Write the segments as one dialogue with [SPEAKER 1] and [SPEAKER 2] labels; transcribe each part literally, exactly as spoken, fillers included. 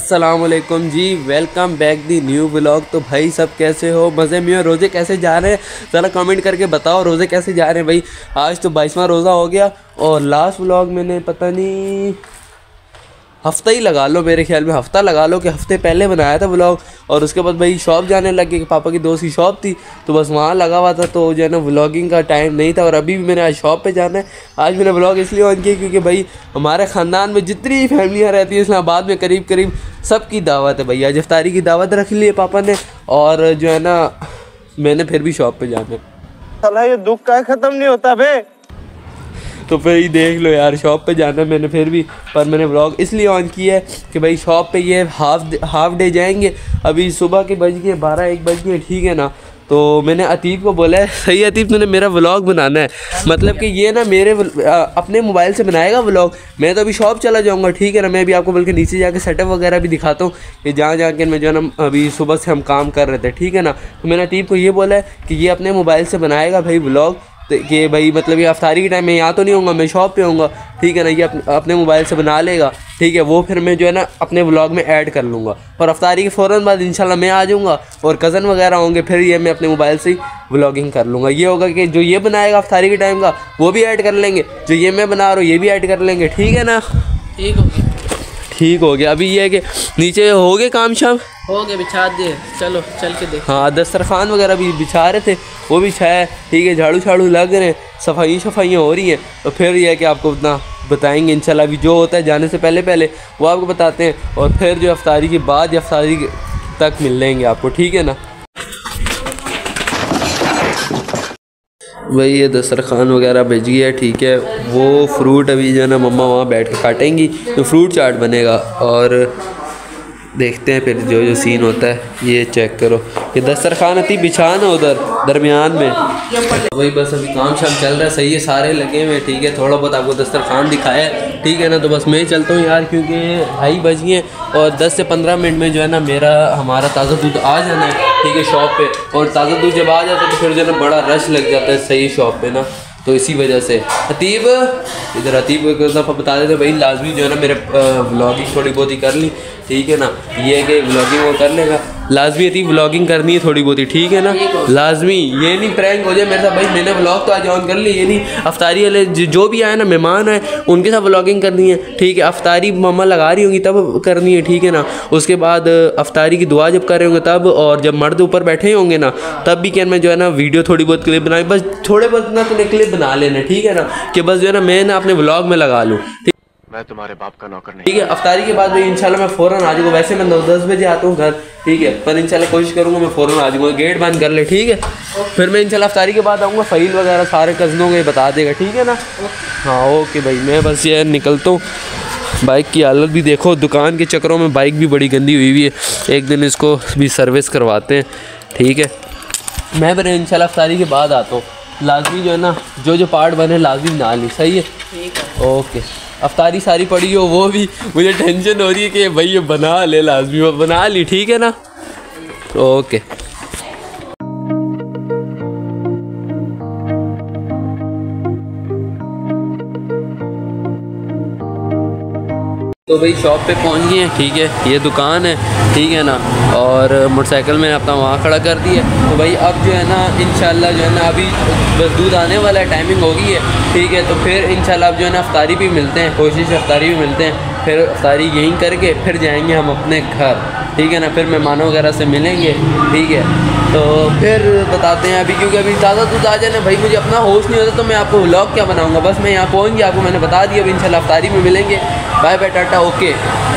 [SPEAKER 1] अस्सलाम वालेकुम जी, welcome back the new vlog. तो भाई सब कैसे हो, मज़े में हो? रोज़े कैसे जा रहे हैं ज़रा कमेंट करके बताओ, रोज़े कैसे जा रहे हैं भाई। आज तो बाईसवां रोज़ा हो गया और लास्ट व्लॉग मैंने पता नहीं हफ़्ता ही लगा लो, मेरे ख्याल में हफ़्ता लगा लो कि हफ़्ते पहले बनाया था व्लॉग। और उसके बाद भाई शॉप जाने लग गए कि पापा की दोस्त की शॉप थी तो बस वहाँ लगा हुआ था, तो जो है ना व्लॉगिंग का टाइम नहीं था। और अभी भी मैंने आज शॉप पे जाना है। आज मैंने व्लॉग इसलिए ऑन किया क्योंकि भाई हमारे ख़ानदान में जितनी फैमिलियाँ रहती हैं इस्लामाबाद में करीब करीब सबकी दावत है भाई। आज इफ्तारी की दावत रख ली है पापा ने और जो है ना मैंने फिर भी शॉप पर जाना है।
[SPEAKER 2] साला ये दुख का ख़त्म नहीं होता बे।
[SPEAKER 1] तो फिर ही देख लो यार, शॉप पे जाना है मैंने फिर भी, पर मैंने व्लॉग इसलिए ऑन किया है कि भाई शॉप पे ये हाफ हाफ डे जाएंगे। अभी सुबह के बज गए बारह एक बज गए, ठीक है ना। तो मैंने अतीब को बोला है, सही अतीब तूने मेरा व्लॉग बनाना है, मतलब कि ये ना मेरे अपने मोबाइल से बनाएगा व्लॉग। मैं तो अभी शॉप चला जाऊँगा, ठीक है ना। मैं भी आपको बल्कि नीचे जाके सेटअप वगैरह भी दिखाता हूँ कि जहाँ जहाँ के मैं जो है ना अभी सुबह से हम काम कर रहे थे, ठीक है ना। तो मैंने अतीब को ये बोला है कि ये अपने मोबाइल से बनाएगा भाई व्लॉग, कि भाई मतलब ये अफ्तारी के टाइम में यहाँ तो नहीं होऊंगा, मैं शॉप पे होऊंगा, ठीक है ना। ये अप, अपने मोबाइल से बना लेगा, ठीक है। वो फिर मैं जो है ना अपने व्लॉग में ऐड कर लूँगा और अफ्तारी के फ़ौरन बाद इंशाल्लाह मैं आ जाऊँगा और कज़न वगैरह होंगे, फिर ये मैं अपने मोबाइल से ही व्लॉगिंग कर लूँगा। ये होगा कि जो ये बनाएगा अफ्तारी के टाइम का वो भी ऐड कर लेंगे, जो ये मैं बना रहा हूँ ये भी ऐड कर लेंगे, ठीक है ना। ठीक हो गया, ठीक हो गया। अभी ये है कि नीचे हो गए काम शाम
[SPEAKER 3] हो गए, बिछा दिए, चलो चल के देख।
[SPEAKER 1] हाँ, दस्तरखान वगैरह भी बिछा रहे थे, वो भी छाया, ठीक है। झाड़ू झाड़ू लग रहे हैं, सफाई सफाइयाँ हो रही हैं। तो फिर यह है कि आपको उतना बताएंगे इंशाल्लाह। अभी जो होता है जाने से पहले पहले वो आपको बताते हैं, और फिर जो अफ्तारी के बाद या अफ्तारी तक मिल लेंगे आपको, ठीक है ना। वही ये दस्तरखान वगैरह भेज गया है, ठीक है। वो फ्रूट अभी जो है ना मम्मा वहाँ बैठ के काटेंगी तो फ्रूट चाट बनेगा। और देखते हैं फिर जो जो सीन होता है। ये चेक करो, ये दस्तरखान अति बिछान है उधर दरमियान में। वही बस अभी काम शाम चल रहा है, सही है, सारे लगे हुए, ठीक है। थोड़ा बहुत आपको दस्तरखान दिखाया है, ठीक है ना। तो बस मैं चलता हूँ यार, क्योंकि ढाई बज गए और दस से पंद्रह मिनट में जो है ना मेरा हमारा ताज़ा दूध आ जाना है, ठीक है, शॉप पे। और ताज़ा दूध जब आ जाता है तो फिर जो है ना बड़ा रश लग जाता है सही शॉप पे ना, तो इसी वजह से। अतीब इधर, अतीब को एक दफ़ा बता देते भाई लाजमी जो है ना मेरे व्लॉगिंग थोड़ी बहुत ही कर ली, ठीक है ना। ये है कि व्लॉगिंग वो कर लेगा, लाजमी अतीब व्लॉगिंग करनी है थोड़ी बहुत ही, ठीक है ना, लाजमी। ये नहीं प्रैंक हो जाए मेरे साथ भाई, मैंने व्लॉग तो आज ऑन कर ली, ये नहीं अफ्तारी वाले जो भी आए ना मेहमान आए उनके साथ व्लॉगिंग करनी है, ठीक है। अफ्तारी मम्मा लगा रही होंगी तब करनी है, ठीक है ना। उसके बाद अफ्तारी की दुआ जब कर रहे होंगे तब, और जब मर्द ऊपर बैठे होंगे ना तब भी क्या मैं जो है ना वीडियो थोड़ी बहुत क्लिप बनाई, बस थोड़े बहुत ना तुम्हें क्लिप बना लेना, ठीक है ना, कि बस जो है ना मैं ना अपने व्लॉग में लगा लूँ,
[SPEAKER 2] मैं तुम्हारे बाप का नौकर नहीं।
[SPEAKER 1] ठीक है। अफ्तारी के बाद भाई इंशाल्लाह मैं फ़ौरन आ जाऊँगा। वैसे मैं नौ दस बजे आता हूँ घर, ठीक है, पर इंशाल्लाह कोशिश करूँगा मैं फ़ौरन आ जाऊँगा। गेट बंद कर ले, ठीक है। फिर मैं इंशाल्लाह अफ्तारी के बाद आऊँगा, फ़हील वगैरह सारे कज़नों को बता देगा, ठीक है ना। हाँ ओके भाई, मैं बस ये निकलता हूँ। बाइक की हालत भी देखो, दुकान के चक्करों में बाइक भी बड़ी गंदी हुई हुई है, एक दिन इसको भी सर्विस करवाते हैं, ठीक है। मैं फिर इंशाल्लाह अफ्तारी के बाद आता हूँ। लाजमी जो है ना जो जो पार्ट बने लाजमी बना ली, सही है, ठीक है, ओके। अफ्तारी सारी पड़ी हो वो भी मुझे टेंशन हो रही है कि भाई ये बना ले, लाजमी बना ली, ठीक है ना, ओके। तो भाई शॉप पे पहुंच गए हैं, ठीक है। ये दुकान है, ठीक है ना, और मोटरसाइकिल मैंने अपना वहाँ खड़ा कर दिया। तो भाई अब जो है ना इंशाल्लाह जो है ना अभी बस दूध आने वाला है, टाइमिंग हो गई है, ठीक है। तो फिर इंशाल्लाह अब जो है ना अफ्तारी भी मिलते हैं, कोशिश अफ्तारी भी मिलते हैं, फिर अफ्तारी यहीं करके फिर जाएंगे हम अपने घर, ठीक है ना। फिर मेहमानों वगैरह से मिलेंगे, ठीक है। तो फिर बताते हैं अभी, क्योंकि अभी ताज़ा दूध आ जाना भाई, मुझे अपना होश नहीं होता तो मैं आपको व्लॉग क्या बनाऊँगा। बस मैं यहाँ पहुँच गया, आपको मैंने बता दिया। अभी इंशाल्लाह अफ्तारी में मिलेंगे, बाय बाय टाटा, ओके।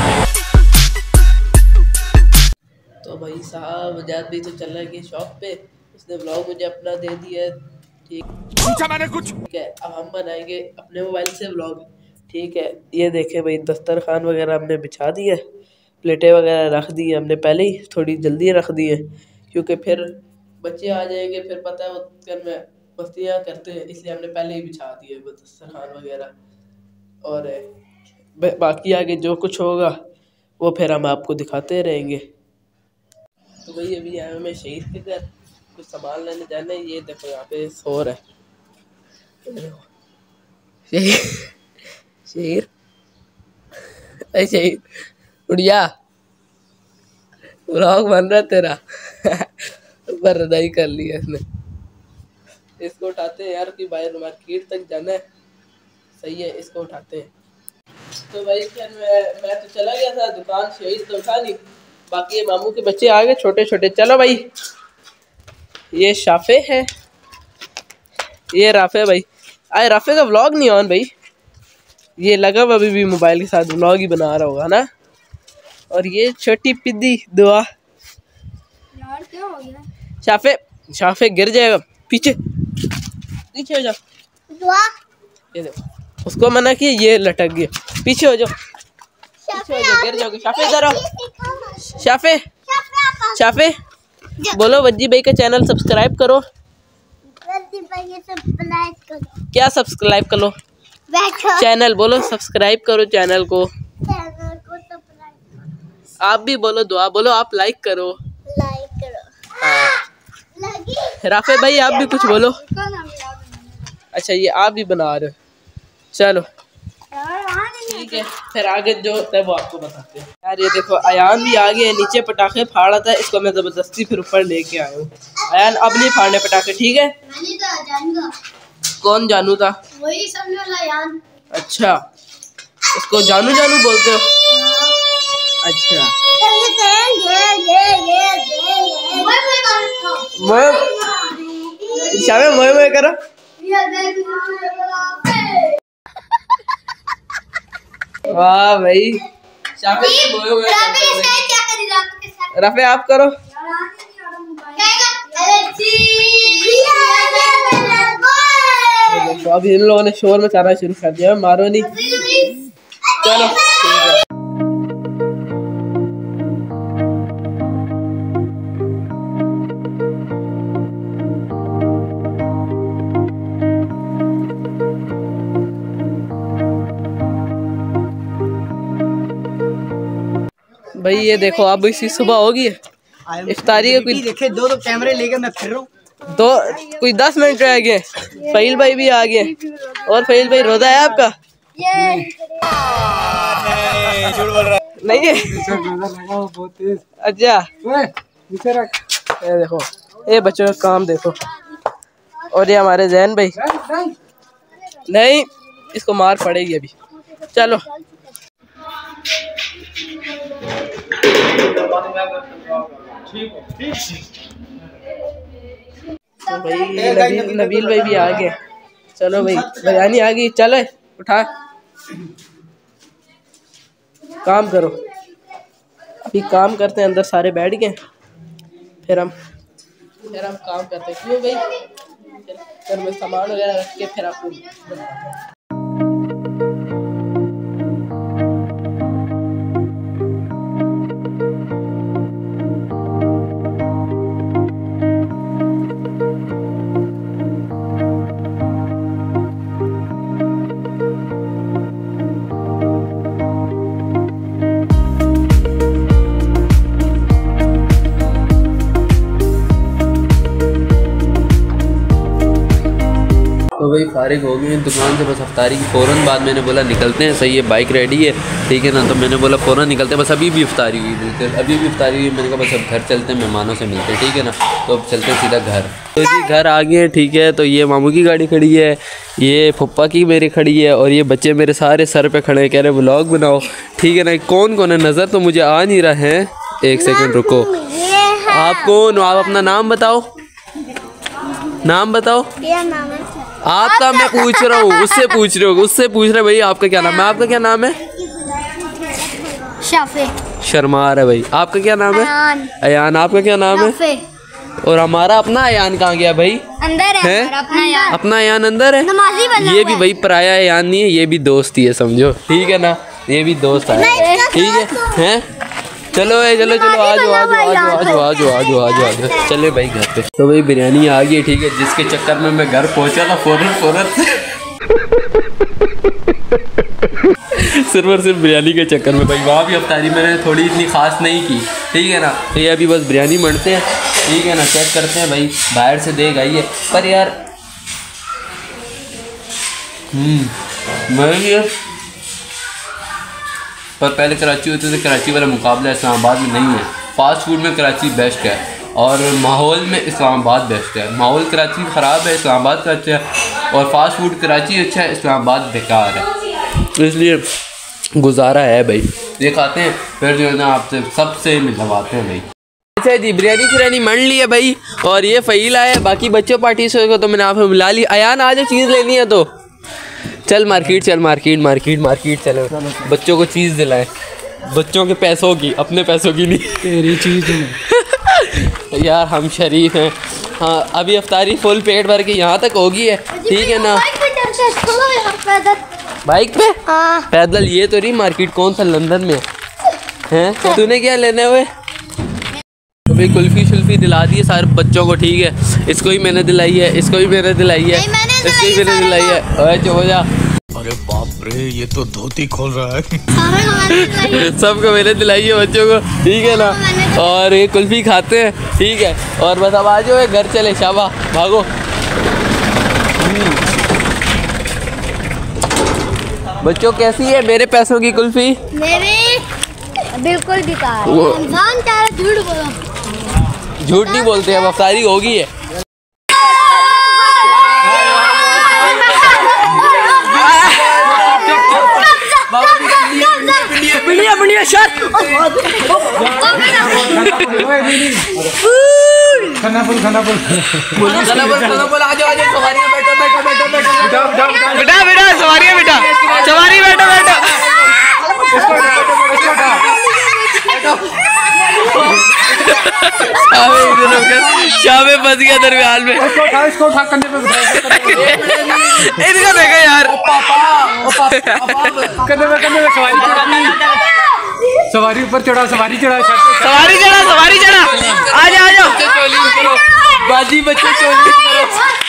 [SPEAKER 3] तो भाई साहब जाद भी तो चल रहा है कि शॉप पे, उसने व्लॉग मुझे अपना दे दिया है, ठीक पूछा मैंने कुछ, ठीक है। अब हम बनाएंगे अपने मोबाइल से व्लॉग, ठीक है। ये देखें भाई दस्तरखान वगैरह हमने बिछा दिया, प्लेटें वगैरह रख दी है हमने पहले ही, थोड़ी जल्दी रख दी है क्योंकि फिर बच्चे आ जाएंगे, फिर पता है वो घर में मस्तियाँ करते हैं, इसलिए हमने पहले ही बिछा दिए दस्तरखान वगैरह। और बाकी आगे जो कुछ होगा वो फिर हम आपको दिखाते रहेंगे। तो भाई अभी आया मैं शहीद के घर, कुछ सामान लेने जाना है। ये देखो यहाँ पे शोर है, शेर शेर शेर उड़िया व्लॉग बन रहा है तेरा। पर रदाई कर लिया इसने। इसको उठाते हैं यार कि बाहर मार्केट तक जाना है। सही है, इसको उठाते हैं। तो भाई फिर मैं मैं तो चला गया था दुकान, शहीद तो उठा नहीं। बाकी ये मामू के बच्चे आ गए छोटे छोटे। चलो भाई, ये शाफे है, ये राफे भाई। आए राफे का व्लॉग नहीं ऑन भाई, ये लगा हुआ अभी भी मोबाइल के साथ व्लॉग ही बना रहा होगा ना। और ये छोटी पिद्दी दुआ।
[SPEAKER 4] यार क्या हो गया?
[SPEAKER 3] शाफे शाफे गिर जाएगा, पीछे पीछे हो जाओ।
[SPEAKER 4] दुआ
[SPEAKER 3] ये देखो, उसको मना किया, ये लटक गया। पीछे हो जाओ, पीछे हो जाओ, गिर जाओगे। शाफे इधर आओ। शाफे शाफे बोलो वज्जी भाई का चैनल सब्सक्राइब करो।
[SPEAKER 4] वज्जी भाई सब्सक्राइब करो।
[SPEAKER 3] क्या सब्सक्राइब करो? चैनल बोलो, सब्सक्राइब करो चैनल को।
[SPEAKER 4] चैनल को सब्सक्राइब करो।
[SPEAKER 3] आप भी बोलो, दुआ बोलो, आप लाइक करो।
[SPEAKER 4] लाइक करो।
[SPEAKER 3] हाँ।
[SPEAKER 4] लगी
[SPEAKER 3] राफे भाई आप भी कुछ बोलो। अच्छा ये आप भी बना रहे हो, चलो ठीक है। फिर आगे जो होता है वो आपको बताते हैं। यार ये देखो अयान भी आ गया, नीचे पटाखे फाड़ रहा था, इसको मैं जबरदस्ती फिर ऊपर लेके आया हूँ। अयान अब नहीं फाड़ने पटाखे, ठीक है?
[SPEAKER 4] मैंने तो जानूंगा।
[SPEAKER 3] कौन जानू था?
[SPEAKER 4] वही सामने वाला अयान।
[SPEAKER 3] अच्छा, इसको जानू जानू बोलते हो? अच्छा मैं शामे मैं मैं करो। वाह भाई, शामे मोए मोए करते। रफे आप करो। तो अभी इन लोगों ने शोर मचाना शुरू कर दिया, मारो नहीं। चलो ठीक है। भाई ये देखो अब इसी सुबह होगी इफ्तारी का। कोई
[SPEAKER 5] देखे दो दो कैमरे लेके मैं फिर रहा हूँ।
[SPEAKER 3] दो कोई दस मिनट रह गए। फहील भाई भी आ गए। और फहील भाई रोजा है आपका? नहीं है। अच्छा ये देखो, ये बच्चों का काम देखो। और ये हमारे जैन भाई नहीं, इसको मार पड़ेगी अभी। चलो तो भाई नबील नबील भाई भी आ गए। चलो भाई बिरयानी आ गई, चले उठा काम करो। अभी काम करते हैं, अंदर सारे बैठ गए, फिर हम फिर हम काम करते हैं। क्यों भाई? फिर मैं सामान वगैरह रख के फिर आपको तो भाई फारिग हो गए दुकान से, बस अफ्तारी की फ़ौरन बाद मैंने बोला निकलते हैं। सही है, बाइक रेडी है, ठीक है ना? तो मैंने बोला फ़ौरन निकलते हैं। बस अभी भी अफ्तारी हुई, बिल्कुल अभी भी अफ्तारी हुई। मैंने कहा बस अब घर चलते हैं, मेहमानों से मिलते हैं, ठीक है ना? तो अब चलते हैं सीधा घर। तो जी घर आ गए हैं, ठीक है। तो ये मामू की गाड़ी खड़ी है, ये फुप्पा की मेरी खड़ी है, और ये बच्चे मेरे सारे सर पे खड़े हैं, कह रहे व्लॉग बनाओ, ठीक है ना? कौन कौन है नज़र तो मुझे आ नहीं रहा है। एक सेकेंड रुको। आप कौन हो? आप अपना नाम बताओ, नाम बताओ। आपका मैं पूछ रहा हूँ, उससे पूछ रहे हो, उससे पूछ रहे भाई आपका क्या नाम है? आपका क्या नाम है?
[SPEAKER 4] शाफे।
[SPEAKER 3] शर्मार है भाई। आपका क्या नाम है? अयान। आपका क्या नाम है? और हमारा अपना अयान कहाँ गया भाई?
[SPEAKER 4] अंदर है,
[SPEAKER 3] है?
[SPEAKER 4] अपना अयान।
[SPEAKER 3] अपना अयान अंदर है।
[SPEAKER 4] नमाजी बना
[SPEAKER 3] ये भी भाई पराया अयान नहीं है, ये भी दोस्त ही है, समझो, ठीक है ना? ये भी दोस्त है, ठीक है? हैं? चलो ए, चलो चलो आ जाओ आ जाओ आ जाओ आ जाओ आ जाओ आ जाओ आ जाओ आ जाओ चले भाई घर पे। तो भाई बिरयानी आ गई, ठीक है, जिसके चक्कर में मैं घर पहुंचा था फौरन फौरन सिर्फ और सिर्फ बिरयानी के चक्कर में। भाई वहाँ भी अफ्तारी मैंने थोड़ी इतनी ख़ास नहीं की, ठीक है ना? तो ये अभी बस बिरयानी बनते हैं, ठीक है ना? चेक करते हैं भाई, बाहर से देख आई है पर यार मैं पर पहले कराची होते थे, कराची वाला मुकाबला इस्लामाबाद में नहीं है।
[SPEAKER 1] फ़ास्ट फूड में कराची बेस्ट है और माहौल में इस्लामाबाद बेस्ट है। माहौल कराची ख़राब है, इस्लामाबाद का अच्छा है, और फास्ट फूड कराची अच्छा है, इस्लामाबाद बेकार है। इसलिए गुजारा है भाई, ये खाते हैं फिर जो है ना आपसे सबसे मिलवाते हैं भाई। अच्छा जी, बिरयानी शिरयानी मंड ली है भाई, और ये फ़हील आया, बाकी बच्चों पार्टी से को तो मैंने आपको मिला ली। अयान आज चीज़ लेनी है तो चल मार्केट, चल मार्केट मार्केट मार्केट चलो, बच्चों को चीज़ दिलाएं, बच्चों के पैसों की, अपने पैसों की नहीं। तेरी चीज़ यार, हम शरीफ हैं। हाँ, अभी अफ्तारी फुल पेट भर के यहाँ तक होगी है, ठीक है ना। बाइक पे हाँ। पैदल ये तो नहीं, मार्केट कौन सा लंदन में है? तो तूने क्या लेने हुए? तो भाई कुल्फ़ी शुल्फ़ी दिला दी है सारे बच्चों को, ठीक है। इसको भी मैंने दिलाई है, इसको भी मैंने दिलाई है, इसको भी मैंने दिलाई है। ओए चुप हो जा।
[SPEAKER 6] अरे बाप रे, ये तो धोती खोल रहा है।
[SPEAKER 1] सबको मैंने दिलाई है बच्चों को, ठीक है ना। और ये कुल्फ़ी खाते हैं, ठीक है। और बस अब आ जाओ घर चले, शाबा भागो। बच्चों कैसी है मेरे पैसों की कुल्फ़ी?
[SPEAKER 4] मेरे बिल्कुल बेकार। इंसान चाहे झूठ बोलो,
[SPEAKER 1] झूठ नहीं बोलते, अब अफ्तारी होगी है।
[SPEAKER 5] बढ़िया बढ़िया शर्ट
[SPEAKER 6] खाना फुल खाना फुल
[SPEAKER 1] खाना फुल खाना फुल। आ जाओ आ जाओ, सवारी में बैठो बैठो बैठो बैठो
[SPEAKER 5] बेटा बेटा सवारी है बेटा, सवारी बैठो बैठो।
[SPEAKER 1] शामे फंस गया दरमियान में।
[SPEAKER 6] इसको उठा इसको उठा कंधे पे बिठा।
[SPEAKER 1] इनका देखा यार,
[SPEAKER 6] कंधे पे कंधे पे सवारी सवारी ऊपर चढ़ा, सवारी चढ़ा,
[SPEAKER 5] सवारी चढ़ा सवारी चढ़ा। आ जाओ आ जाओ,
[SPEAKER 1] चोली करो बाजी, बच्चे चोली करो।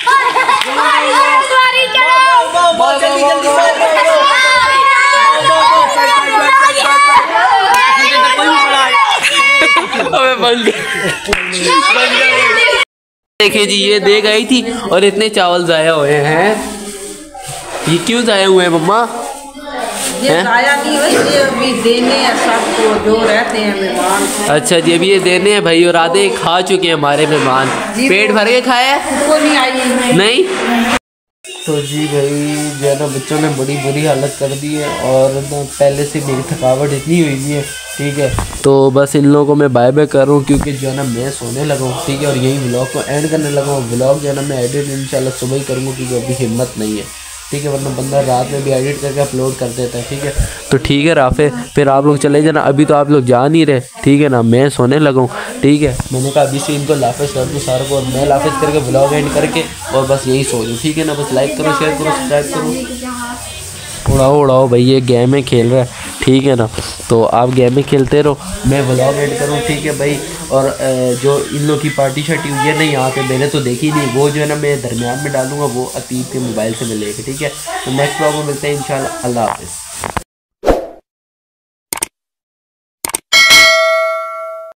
[SPEAKER 1] देखिए जी, ये देख आई थी और इतने चावल ज़ाया हुए हैं। ये क्यों ज़ाया हुए हैं मम्मा?
[SPEAKER 3] ये ज़ाया नहीं हुए, ये अभी देने हैं सबको जो रहते हैं मेहमान।
[SPEAKER 1] अच्छा जी, अभी ये देने हैं भाई, और आधे खा चुके हैं हमारे मेहमान। पेट भर के खाया है?
[SPEAKER 3] वो नहीं आई
[SPEAKER 1] नहीं। तो जी भाई जो है ना, बच्चों ने बड़ी बुरी हालत कर दी है, और ना पहले से मेरी थकावट इतनी हुई है, ठीक है। तो बस इन लोगों को मैं बाय बाय कर रहा हूँ, क्योंकि जो है ना मैं सोने लगा हूँ, ठीक है। और यही व्लॉग को एंड करने लगा हूँ। व्लॉग जो है ना मैं एडिट इंशाल्लाह सुबह ही करूँगा, क्योंकि अभी हिम्मत नहीं है, ठीक है। वरना बंदा रात में भी एडिट करके अपलोड कर देता है, ठीक है। तो ठीक है राफे, फिर आप लोग चले जाना, अभी तो आप लोग जा नहीं रहे, ठीक है ना। मैं सोने लगा हूँ, ठीक है। मैंने कहा अभी से इनको लाफिज कर दूँ सारों को, और मैं लाफिज करके व्लॉग एंड करके और बस यही सो दूँ, ठीक है ना। बस लाइक करो, शेयर करो, सब्सक्राइब करो। उड़ाओ उड़ाओ भाई, ये गेम में खेल रहा है, ठीक है ना। तो आप गेम में खेलते रहो, मैं व्लॉग एंड करूँ, ठीक है भाई। और जो इन लोग की पार्टी शार्टी हुई है ना यहाँ पे, मैंने तो देखी नहीं, वो जो है ना मैं दरमियान में डालूंगा, वो अतीब के मोबाइल से मिलेगा, ठीक है। तो नेक्स्ट व्लॉग में मिलते हैं इंशाल्लाह। अल्लाह हाफ़िज़।